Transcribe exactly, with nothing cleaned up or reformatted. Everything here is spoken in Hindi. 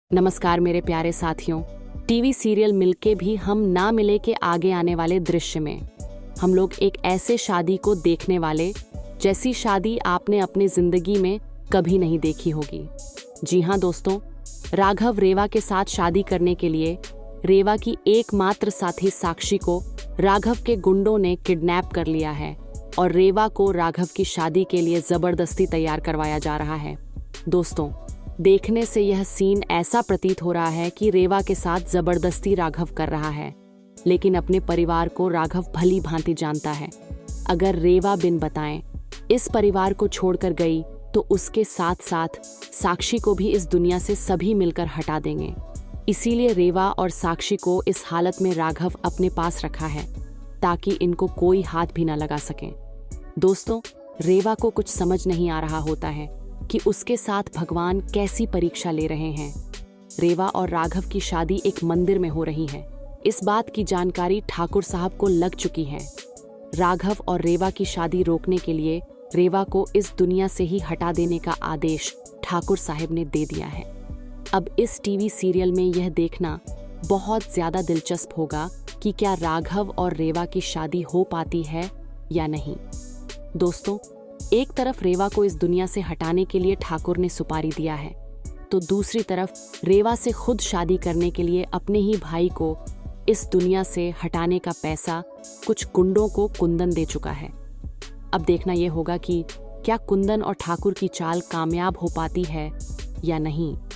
नमस्कार मेरे प्यारे साथियों। टीवी सीरियल मिलके भी हम ना मिले के आगे आने वाले दृश्य में हम लोग एक ऐसे शादी को देखने वाले जैसी शादी आपने अपने जिंदगी में कभी नहीं देखी होगी। जी हाँ दोस्तों, राघव रेवा के साथ शादी करने के लिए रेवा की एकमात्र साथी साक्षी को राघव के गुंडों ने किडनैप कर लिया है और रेवा को राघव की शादी के लिए जबरदस्ती तैयार करवाया जा रहा है। दोस्तों, देखने से यह सीन ऐसा प्रतीत हो रहा है कि रेवा के साथ जबरदस्ती राघव कर रहा है, लेकिन अपने परिवार को राघव भली भांति जानता है। अगर रेवा बिन बताएं इस परिवार को छोड़कर गई तो उसके साथ साथ साक्षी को भी इस दुनिया से सभी मिलकर हटा देंगे। इसीलिए रेवा और साक्षी को इस हालत में राघव अपने पास रखा है ताकि इनको कोई हाथ भी न लगा सके। दोस्तों, रेवा को कुछ समझ नहीं आ रहा होता है कि उसके साथ भगवान कैसी परीक्षा ले रहे हैं। रेवा और राघव की शादी एक मंदिर में हो रही है। इस बात की जानकारी ठाकुर साहब को लग चुकी है। राघव और रेवा की शादी रोकने के लिए रेवा को इस दुनिया से ही हटा देने का आदेश ठाकुर साहब ने दे दिया है। अब इस टीवी सीरियल में यह देखना बहुत ज्यादा दिलचस्प होगा कि क्या राघव और रेवा की शादी हो पाती है या नहीं। दोस्तों, एक तरफ रेवा को इस दुनिया से हटाने के लिए ठाकुर ने सुपारी दिया है, तो दूसरी तरफ रेवा से खुद शादी करने के लिए अपने ही भाई को इस दुनिया से हटाने का पैसा कुछ गुंडों को कुंदन दे चुका है। अब देखना यह होगा कि क्या कुंदन और ठाकुर की चाल कामयाब हो पाती है या नहीं।